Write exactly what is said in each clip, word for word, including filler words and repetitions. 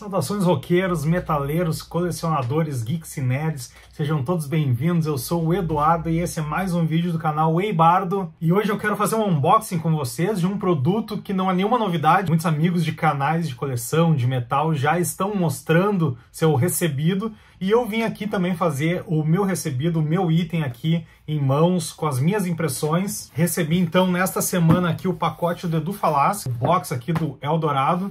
Saudações roqueiros, metaleiros, colecionadores, geeks e nerds, sejam todos bem-vindos. Eu sou o Eduardo e esse é mais um vídeo do canal Eibardo. E hoje eu quero fazer um unboxing com vocês de um produto que não é nenhuma novidade. Muitos amigos de canais de coleção, de metal, já estão mostrando seu recebido. E eu vim aqui também fazer o meu recebido, o meu item aqui em mãos, com as minhas impressões. Recebi então nesta semana aqui o pacote do Edu Falaschi, o box aqui do Eldorado.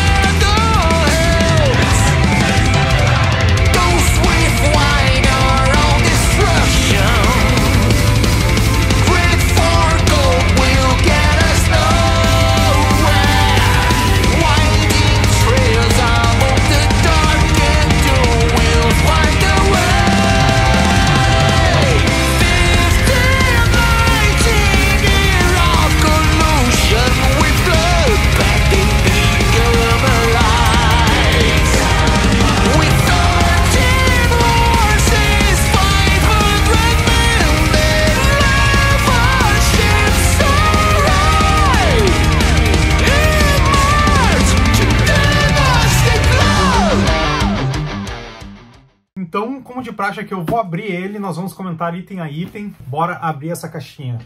Então, como de praxe aqui, eu vou abrir ele, nós vamos comentar item a item. Bora abrir essa caixinha.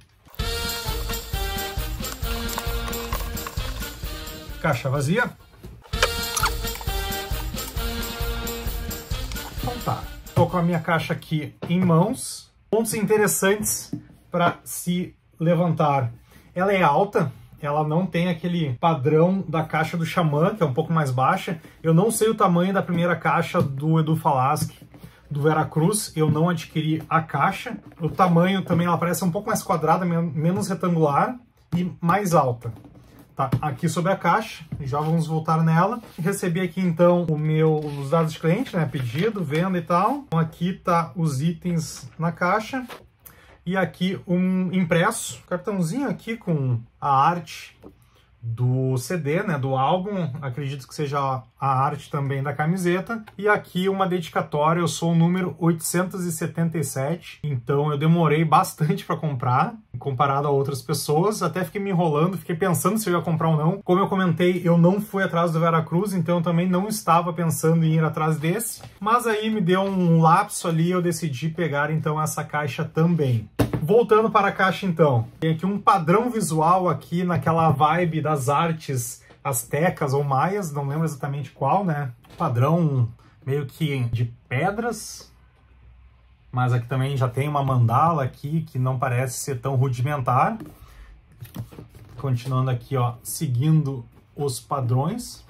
Caixa vazia. Então tá, tô com a minha caixa aqui em mãos. Pontos interessantes para se levantar. Ela é alta. Ela não tem aquele padrão da caixa do Xamã, que é um pouco mais baixa. Eu não sei o tamanho da primeira caixa do Edu Falaschi, do Veracruz. Eu não adquiri a caixa. O tamanho também, ela parece um pouco mais quadrada, menos retangular e mais alta. Tá, aqui sobre a caixa, já vamos voltar nela. Recebi aqui então o meu, os dados de cliente, né, pedido, venda e tal. Então aqui tá os itens na caixa. E aqui um impresso, cartãozinho aqui com a arte do C D, né, do álbum, acredito que seja a arte também da camiseta. E aqui uma dedicatória, eu sou o número oitocentos e setenta e sete, então eu demorei bastante para comprar, comparado a outras pessoas. Até fiquei me enrolando, fiquei pensando se eu ia comprar ou não. Como eu comentei, eu não fui atrás do Veracruz, então eu também não estava pensando em ir atrás desse. Mas aí me deu um lapso ali, eu decidi pegar então essa caixa também. Voltando para a caixa então, tem aqui um padrão visual aqui naquela vibe das artes astecas ou maias, não lembro exatamente qual, né? Padrão meio que de pedras, mas aqui também já tem uma mandala aqui que não parece ser tão rudimentar. Continuando aqui, ó, seguindo os padrões.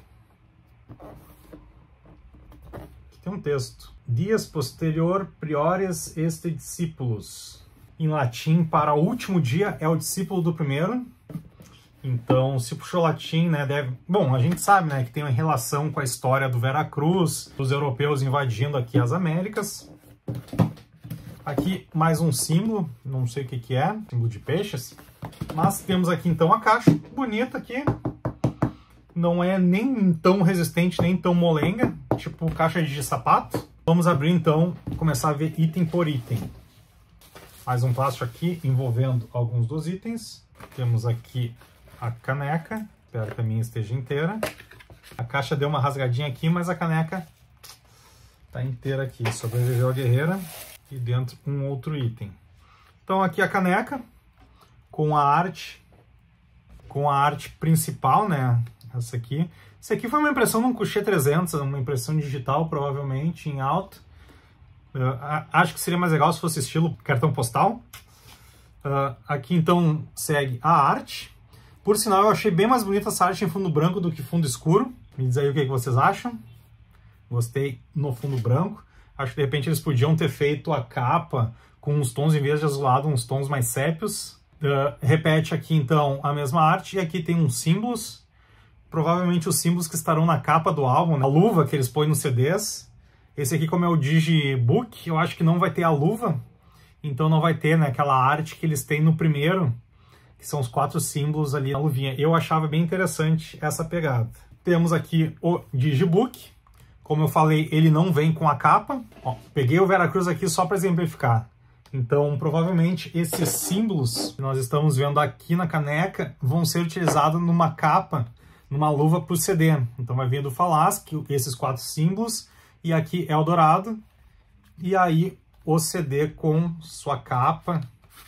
Aqui tem um texto. Dias posterior priores este discípulos. Em latim, para o último dia é o discípulo do primeiro. Então, se puxou latim, né, deve... Bom, a gente sabe, né, que tem uma relação com a história do Veracruz, dos europeus invadindo aqui as Américas. Aqui mais um símbolo, não sei o que que é, símbolo de peixes. Mas temos aqui então a caixa, bonita aqui. Não é nem tão resistente, nem tão molenga, tipo caixa de sapato. Vamos abrir então, começar a ver item por item. Mais um plástico aqui envolvendo alguns dos itens. Temos aqui a caneca. Espero que a minha esteja inteira. A caixa deu uma rasgadinha aqui, mas a caneca está inteira aqui. Sobreviveu a guerreira. E dentro um outro item. Então aqui a caneca com a arte, com a arte principal, né? Essa aqui. Essa aqui foi uma impressão de um Couché trezentos, uma impressão digital, provavelmente, em alta. Uh, acho que seria mais legal se fosse estilo cartão postal. Uh, aqui então segue a arte. Por sinal, eu achei bem mais bonita essa arte em fundo branco do que fundo escuro. Me diz aí o que, que vocês acham. Gostei no fundo branco. Acho que de repente eles podiam ter feito a capa com uns tons, em vez de azulado, uns tons mais sépios. Uh, repete aqui então a mesma arte. E aqui tem uns símbolos. Provavelmente os símbolos que estarão na capa do álbum, né? A luva que eles põem nos C Ds. Esse aqui, como é o Digibook, eu acho que não vai ter a luva, então não vai ter, né, aquela arte que eles têm no primeiro, que são os quatro símbolos ali na luvinha. Eu achava bem interessante essa pegada. Temos aqui o Digibook. Como eu falei, ele não vem com a capa. Ó, peguei o Veracruz aqui só para exemplificar. Então, provavelmente, esses símbolos que nós estamos vendo aqui na caneca vão ser utilizados numa capa numa luva para o C D. Então vai vir do Falasque, esses quatro símbolos, e aqui Eldorado, e aí o C D com sua capa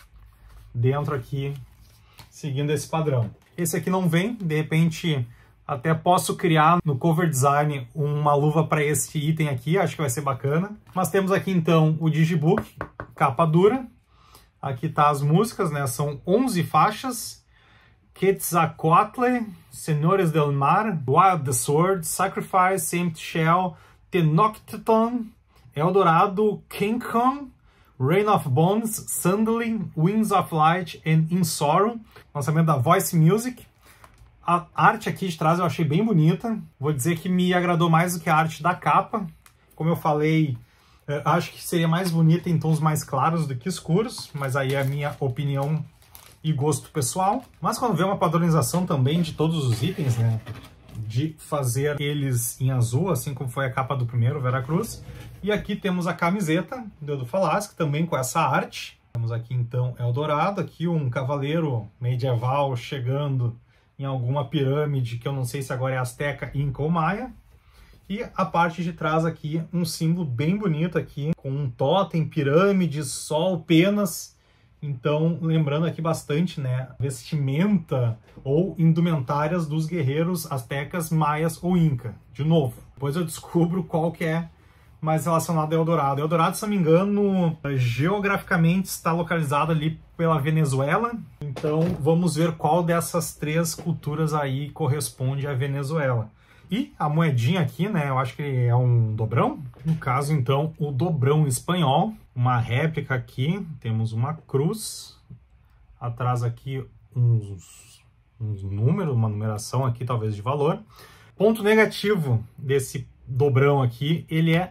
dentro aqui, seguindo esse padrão. Esse aqui não vem, de repente até posso criar no cover design uma luva para esse item aqui, acho que vai ser bacana. Mas temos aqui então o Digibook, capa dura. Aqui tá as músicas, né? São onze faixas. Quetzalcoatl, Senhores del Mar, Wild the Sword, Sacrifice, Empty Shell, Tenochtitlan, Eldorado, King Kong, Rain of Bones, Sandling, Winds of Light and In Sorrow. Lançamento da Voice Music. A arte aqui de trás eu achei bem bonita. Vou dizer que me agradou mais do que a arte da capa. Como eu falei, acho que seria mais bonita em tons mais claros do que escuros, mas aí é a minha opinião e gosto pessoal. Mas quando vê uma padronização também de todos os itens, né, de fazer eles em azul, assim como foi a capa do primeiro, Veracruz. E aqui temos a camiseta do Falasque, também com essa arte. Temos aqui então Eldorado, aqui um cavaleiro medieval chegando em alguma pirâmide, que eu não sei se agora é Azteca, Inca ou Maia. E a parte de trás aqui, um símbolo bem bonito aqui, com um totem, pirâmide, sol, penas. Então, lembrando aqui bastante, né, vestimenta ou indumentárias dos guerreiros astecas, maias ou inca. De novo, depois eu descubro qual que é mais relacionado a Eldorado. Eldorado, se não me engano, geograficamente está localizado ali pela Venezuela. Então, vamos ver qual dessas três culturas aí corresponde à Venezuela. E a moedinha aqui, né, eu acho que é um dobrão. No caso, então, o dobrão espanhol. Uma réplica aqui, temos uma cruz. Atrás aqui uns, uns números, uma numeração aqui talvez de valor. Ponto negativo desse dobrão aqui, ele é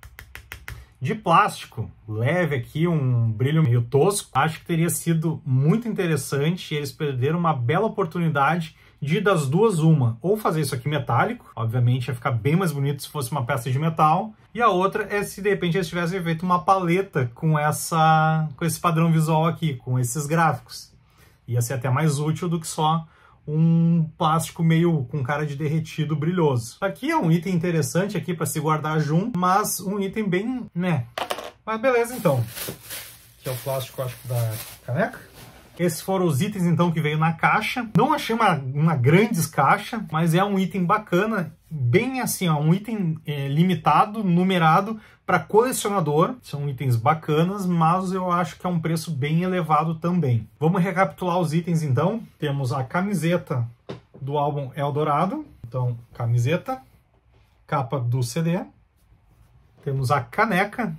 de plástico, leve aqui, um brilho meio tosco. Acho que teria sido muito interessante, eles perderam uma bela oportunidade de das duas uma, ou fazer isso aqui metálico, obviamente ia ficar bem mais bonito se fosse uma peça de metal, e a outra é se de repente eles tivessem feito uma paleta com, essa, com esse padrão visual aqui, com esses gráficos. Ia ser até mais útil do que só um plástico meio com cara de derretido brilhoso. Aqui é um item interessante aqui para se guardar junto, mas um item bem, né? Mas beleza então. Aqui é o plástico, acho que da caneca. Esses foram os itens então que veio na caixa. Não achei uma, uma grande caixa, mas é um item bacana, bem assim, ó, um item é, limitado, numerado para colecionador. São itens bacanas, mas eu acho que é um preço bem elevado também. Vamos recapitular os itens então. Temos a camiseta do álbum Eldorado. Então, camiseta, capa do C D. Temos a caneca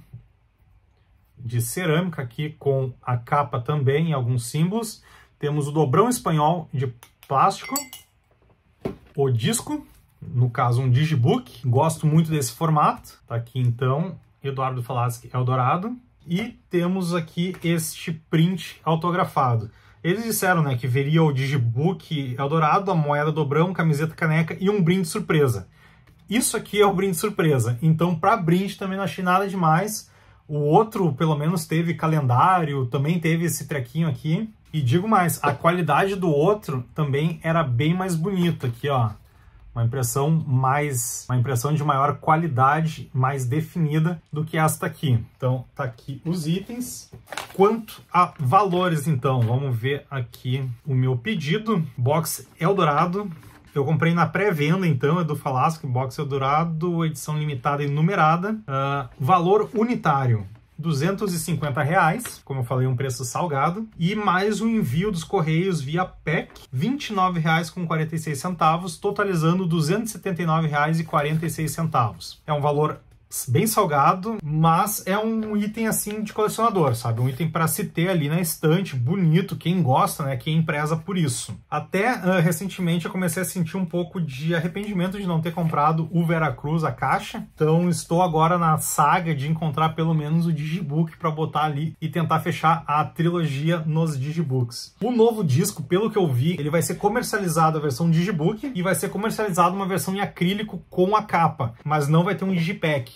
de cerâmica aqui com a capa também e alguns símbolos. Temos o dobrão espanhol de plástico. O disco, no caso um digibook. Gosto muito desse formato. Tá aqui então, Eduardo Falasque Eldorado. E temos aqui este print autografado. Eles disseram, né, que veria o digibook Eldorado, a moeda dobrão, camiseta, caneca e um brinde surpresa. Isso aqui é o brinde surpresa. Então, para brinde também não achei nada demais. O outro, pelo menos, teve calendário, também teve esse trequinho aqui. E digo mais, a qualidade do outro também era bem mais bonita aqui, ó. Uma impressão mais, uma impressão de maior qualidade, mais definida do que esta aqui. Então, tá aqui os itens. Quanto a valores, então, vamos ver aqui o meu pedido. Box Eldorado. Eu comprei na pré-venda, então, é do Falasque, Box Eldorado, edição limitada e numerada. Uh, valor unitário, duzentos e cinquenta reais, como eu falei, um preço salgado. E mais o envio dos correios via P E C, vinte e nove reais e quarenta e seis centavos, totalizando duzentos e setenta e nove reais e quarenta e seis centavos. É um valor bem salgado, mas é um item assim de colecionador, sabe? Um item para se ter ali na estante, bonito, quem gosta, né? Quem preza por isso. Até uh, recentemente eu comecei a sentir um pouco de arrependimento de não ter comprado o Veracruz, a caixa. Então estou agora na saga de encontrar pelo menos o Digibook para botar ali e tentar fechar a trilogia nos Digibooks. O novo disco, pelo que eu vi, ele vai ser comercializado a versão Digibook e vai ser comercializado uma versão em acrílico com a capa, mas não vai ter um Digipack.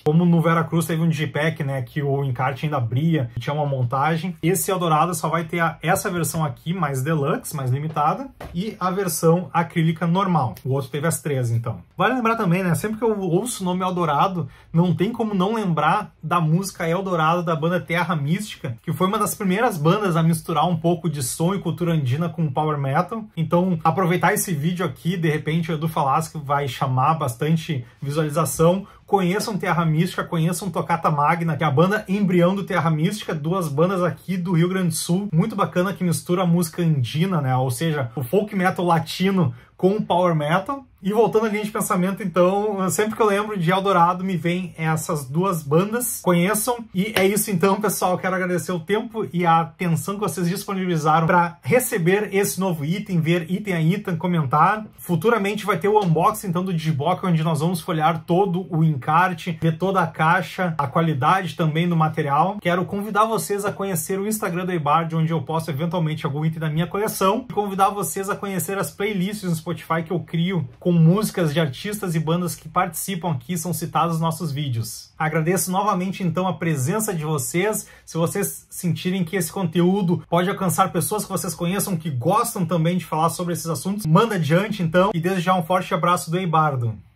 Como no Veracruz teve um digipack, né, que o encarte ainda abria, tinha uma montagem. Esse Eldorado só vai ter a, essa versão aqui, mais deluxe, mais limitada, e a versão acrílica normal. O outro teve as três, então. Vale lembrar também, né, sempre que eu ouço o nome Eldorado, não tem como não lembrar da música Eldorado da banda Terra Mística, que foi uma das primeiras bandas a misturar um pouco de som e cultura andina com power metal. Então, aproveitar esse vídeo aqui, de repente o Edu Falaschi vai chamar bastante visualização. Conheçam Terra Mística, conheçam Toccata Magna, que é a banda embrião do Terra Mística, duas bandas aqui do Rio Grande do Sul, muito bacana, que mistura a música andina, né, ou seja, o folk metal latino com o power metal. E voltando à linha de pensamento, então, sempre que eu lembro de Eldorado, me vem essas duas bandas. Conheçam. E é isso então, pessoal. Quero agradecer o tempo e a atenção que vocês disponibilizaram para receber esse novo item, ver item a item, comentar. Futuramente vai ter o unboxing, então, do Digibox, onde nós vamos folhear todo o encarte, ver toda a caixa, a qualidade também do material. Quero convidar vocês a conhecer o Instagram do eBard, onde eu posto eventualmente algum item da minha coleção. E convidar vocês a conhecer as playlists no Spotify que eu crio com músicas de artistas e bandas que participam aqui, são citados nos nossos vídeos. Agradeço novamente então a presença de vocês. Se vocês sentirem que esse conteúdo pode alcançar pessoas que vocês conheçam, que gostam também de falar sobre esses assuntos, manda adiante então, e desde já um forte abraço do Eibardo.